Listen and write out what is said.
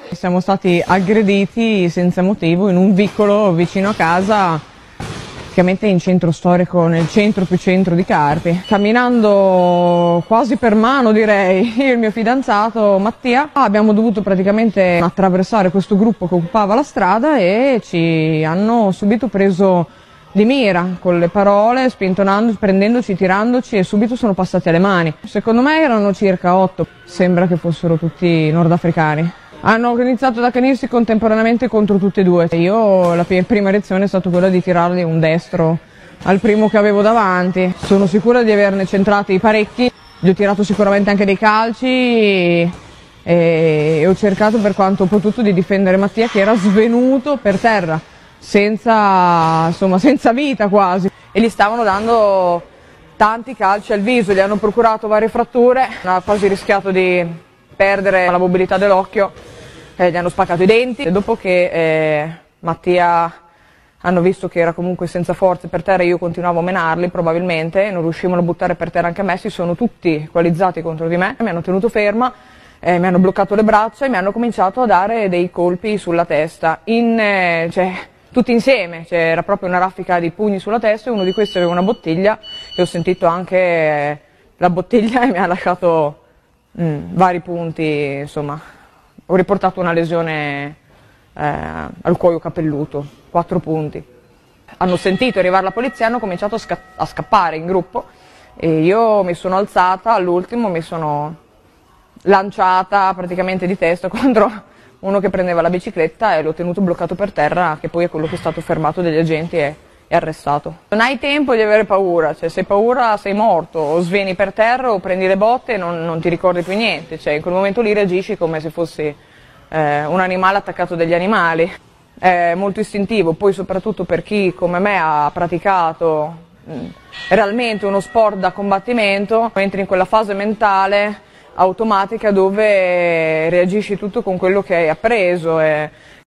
Siamo stati aggrediti senza motivo in un vicolo vicino a casa, praticamente in centro storico, nel centro più centro di Carpi. Camminando quasi per mano, direi, io e il mio fidanzato Mattia, abbiamo dovuto praticamente attraversare questo gruppo che occupava la strada e ci hanno subito preso di mira con le parole, spintonandoci, prendendoci, tirandoci, e subito sono passati alle mani. Secondo me erano circa 8, sembra che fossero tutti nordafricani. Hanno iniziato ad accanirsi contemporaneamente contro tutti e due. Io la prima reazione è stata quella di tirargli un destro al primo che avevo davanti. Sono sicura di averne centrati parecchi, gli ho tirato sicuramente anche dei calci e ho cercato per quanto ho potuto di difendere Mattia, che era svenuto per terra, senza vita quasi, e gli stavano dando tanti calci al viso, gli hanno procurato varie fratture, ha quasi rischiato di perdere la mobilità dell'occhio, gli hanno spaccato i denti. E dopo che Mattia hanno visto che era comunque senza forze per terra, io continuavo a menarli probabilmente, non riuscivano a buttare per terra anche me, si sono tutti coalizzati contro di me, mi hanno tenuto ferma, mi hanno bloccato le braccia e mi hanno cominciato a dare dei colpi sulla testa, tutti insieme, era proprio una raffica di pugni sulla testa, e uno di questi aveva una bottiglia e ho sentito anche la bottiglia e mi ha lasciato vari punti, insomma, ho riportato una lesione al cuoio capelluto, 4 punti. Hanno sentito arrivare la polizia e hanno cominciato a scappare in gruppo, e io mi sono alzata all'ultimo, mi sono lanciata praticamente di testa contro uno che prendeva la bicicletta e l'ho tenuto bloccato per terra, che poi è quello che è stato fermato dagli agenti e arrestato. Non hai tempo di avere paura, se hai paura sei morto, o sveni per terra o prendi le botte e non ti ricordi più niente, in quel momento lì reagisci come se fossi un animale attaccato dagli animali. È molto istintivo, poi soprattutto per chi come me ha praticato realmente uno sport da combattimento, entri in quella fase mentale automatica dove reagisci tutto con quello che hai appreso.